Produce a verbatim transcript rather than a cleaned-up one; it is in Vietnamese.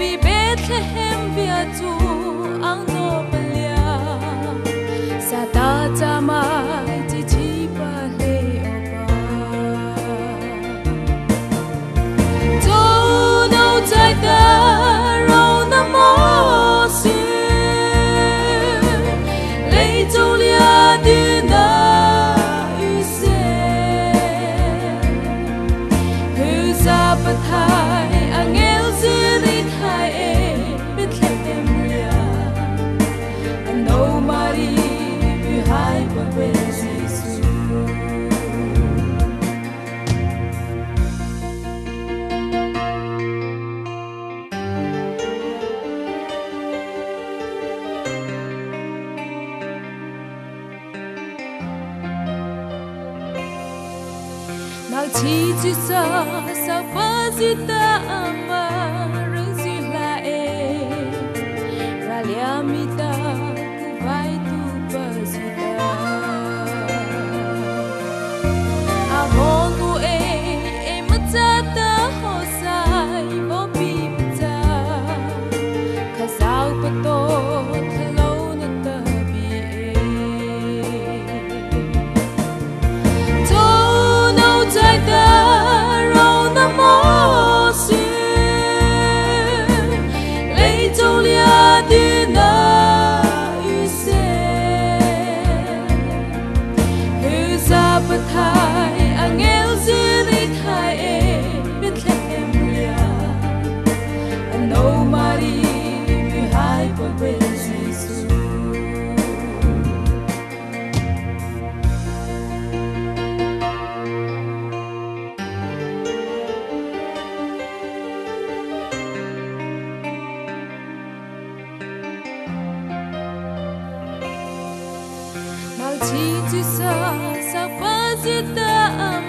bi Bethlehem bia chu ang no palia sa ta chama chi chi pa le opa do no chai ta ro na mo si le chu lia di na u se hu sa pa thai angel ziri thai e Bethlehem ria no mari bi hai pa Jesus Now chi chi sa sa pa si ta ama rung si la e ra lia mi ta ku vai tu pa si ta a ho tu e e ma cha ta ho sai bo bi ta ka sao pa to thalo na ta bi e Chai ta ro na mo si le châu lia di na u se hu sa pa thai angel ziri thai e Bethlehem ria no mari bi hai pa Jesus Chi chi sa sa pa si ta